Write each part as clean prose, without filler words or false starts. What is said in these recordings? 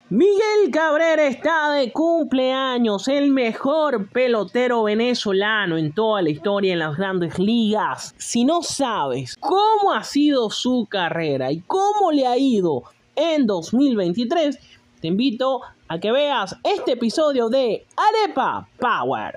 Miguel Cabrera está de cumpleaños, el mejor pelotero venezolano en toda la historia en las grandes ligas. Si no sabes cómo ha sido su carrera y cómo le ha ido en 2023, te invito a que veas este episodio de Arepa Power.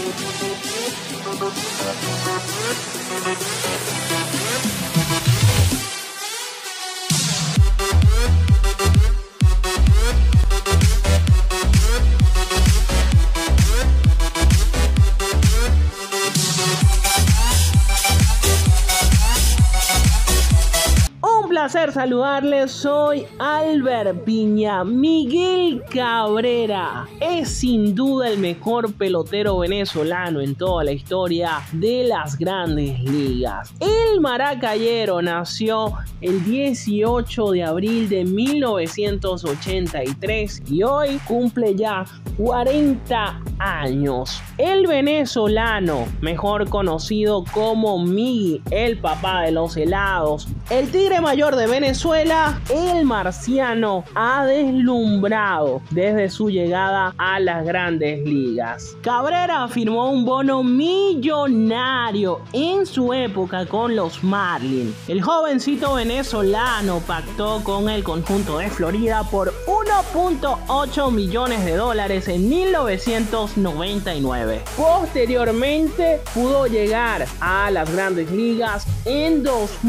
Un placer saludarles, soy Albert Piña. Miguel Cabrera es sin duda el mejor pelotero venezolano en toda la historia de las grandes ligas. El maracayero nació el 18 de abril de 1983 y hoy cumple ya 40 años. El venezolano, mejor conocido como Miggy, el papá de los helados, el tigre mayor de Venezuela, el marciano, ha deslumbrado desde su llegada a las grandes ligas. Cabrera firmó un bono millonario en su época con los Marlins. El jovencito venezolano pactó con el conjunto de Florida por $1.8 millones en 1999. Posteriormente pudo llegar a las grandes ligas en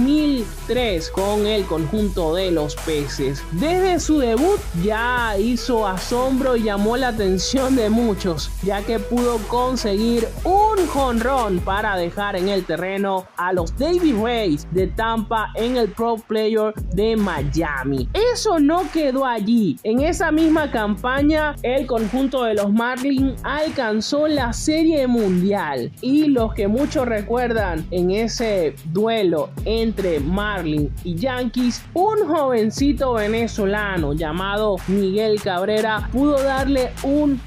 2003 con el conjunto de los Peces. Desde su debut ya hizo asombro y llamó la atención de muchos, ya que pudo conseguir un jonrón para dejar en el terreno a los David Rays de Tampa en el Pro Player de Miami. Eso no quedó allí. En esa misma campaña, el conjunto de los Marlins alcanzó la Serie Mundial, y los que muchos recuerdan en ese duelo entre Marlins y Yankees, un jovencito venezolano llamado Miguel Cabrera pudo darle un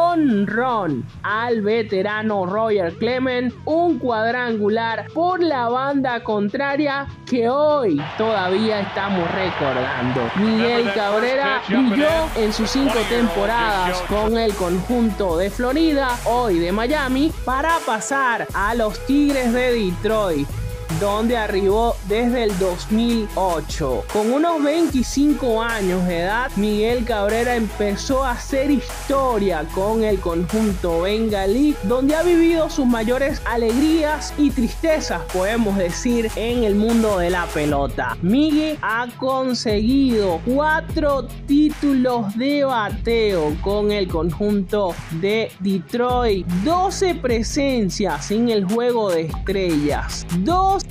jonrón al veterano Roger Clemens, un cuadrangular por la banda contraria que hoy todavía estamos recordando. Miguel Cabrera brilló en sus 5 temporadas con el conjunto de Florida, hoy de Miami, para pasar a los Tigres de Detroit, donde arribó desde el 2008. Con unos 25 años de edad, Miguel Cabrera empezó a hacer historia con el conjunto bengalí, donde ha vivido sus mayores alegrías y tristezas, podemos decir, en el mundo de la pelota. Miggy ha conseguido 4 títulos de bateo con el conjunto de Detroit, 12 presencias en el juego de estrellas, 2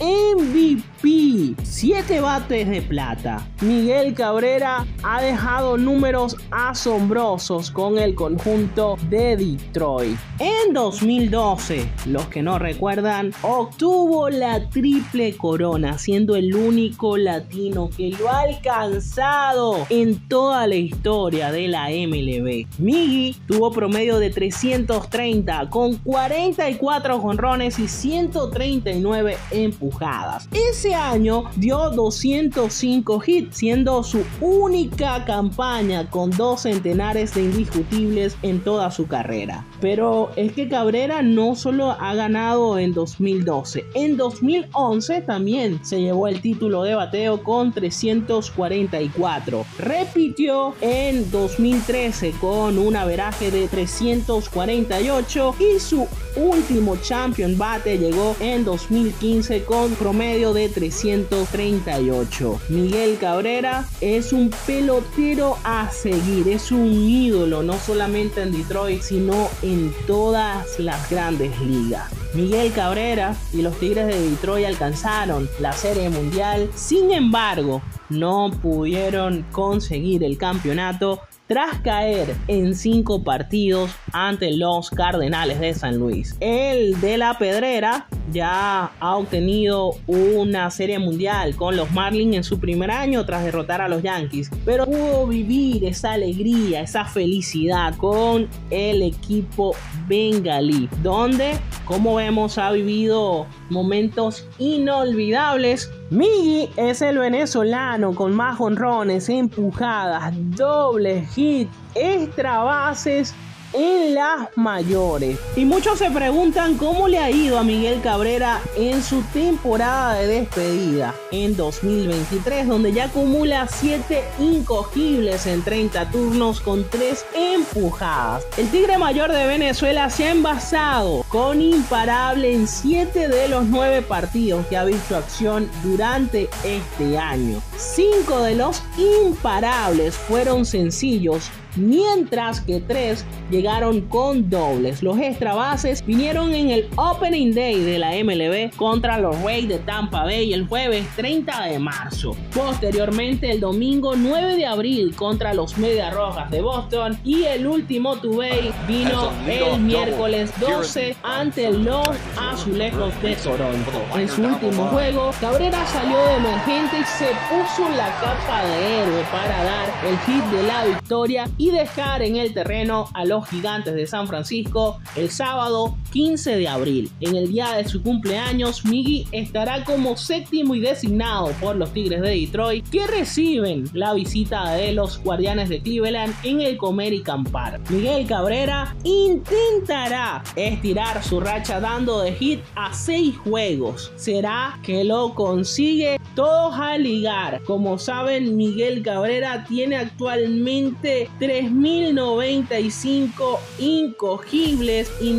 MVP, 7 bates de plata. Miguel Cabrera ha dejado números asombrosos con el conjunto de Detroit. En 2012, los que no recuerdan, obtuvo la triple corona, siendo el único latino que lo ha alcanzado en toda la historia de la MLB. Miggy tuvo promedio de 330 con 44 jonrones y 139 empujadas. Ese año dio 205 hits, siendo su única campaña con 2 centenares de indiscutibles en toda su carrera. Pero es que Cabrera no solo ha ganado en 2012, en 2011 también se llevó el título de bateo con 344. Repitió en 2013 con un averaje de 348 y su último champion bate llegó en 2015 con promedio de 338. Miguel Cabrera es un pelotero a seguir, es un ídolo no solamente en Detroit sino en todas las grandes ligas. Miguel Cabrera y los Tigres de Detroit alcanzaron la Serie Mundial, sin embargo no pudieron conseguir el campeonato tras caer en 5 partidos ante los Cardenales de San Luis. El de la Pedrera ya ha obtenido una Serie Mundial con los Marlins en su primer año tras derrotar a los Yankees, pero pudo vivir esa alegría, esa felicidad con el equipo bengalí, donde, como vemos, ha vivido momentos inolvidables. Miggy es el venezolano con más jonrones, empujadas, dobles hit extra bases en las mayores. Y muchos se preguntan cómo le ha ido a Miguel Cabrera en su temporada de despedida en 2023, donde ya acumula 7 incogibles en 30 turnos con 3 empujadas. El Tigre Mayor de Venezuela se ha envasado con imparable en 7 de los 9 partidos que ha visto acción durante este año. 5 de los imparables fueron sencillos, mientras que 3 llegaron con dobles. Los extra bases vinieron en el Opening Day de la MLB contra los Rays de Tampa Bay el jueves 30 de marzo. Posteriormente, el domingo 9 de abril contra los Medias Rojas de Boston, y el último two-bay vino el miércoles 12 ante los Azulejos de Toronto. En su último juego, Cabrera salió de emergente y se puso la capa de héroe para dar el hit de la victoria y dejar en el terreno a los Gigantes de San Francisco el sábado 15 de abril. En el día de su cumpleaños, Miggy estará como séptimo y designado por los Tigres de Detroit, que reciben la visita de los Guardianes de Cleveland en el Comerica Park. Miguel Cabrera intentará estirar su racha dando de hit a 6 juegos. ¿Será que lo consigue? Todos a ligar. Como saben, Miguel Cabrera tiene actualmente 3095 incogibles y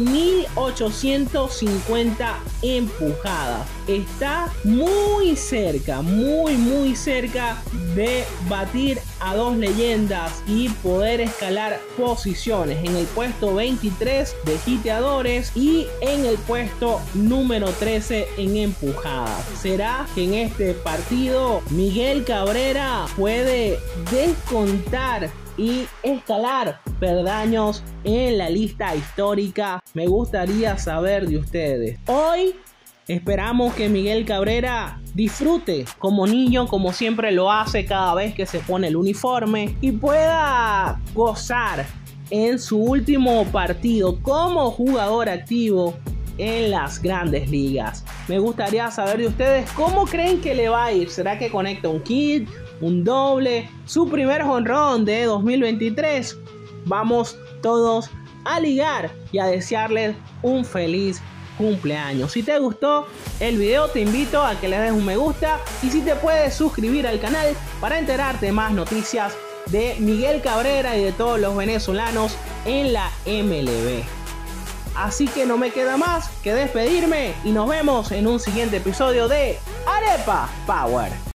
1850 empujadas. Está muy cerca, muy cerca de batir a 2 leyendas y poder escalar posiciones en el puesto 23 de hiteadores y en el puesto número 13 en empujadas. ¿Será que en este partido Miguel Cabrera puede descontar y escalar peldaños en la lista histórica? Me gustaría saber de ustedes. Hoy esperamos que Miguel Cabrera disfrute como niño, como siempre lo hace cada vez que se pone el uniforme, y pueda gozar en su último partido como jugador activo en las grandes ligas. Me gustaría saber de ustedes cómo creen que le va a ir. ¿Será que conecta un hit, un doble, su primer jonrón de 2023? Vamos todos a ligar y a desearles un feliz cumpleaños. Si te gustó el video, te invito a que le des un me gusta, y si te puedes suscribir al canal para enterarte de más noticias de Miguel Cabrera y de todos los venezolanos en la MLB. Así que no me queda más que despedirme y nos vemos en un siguiente episodio de Arepa Power.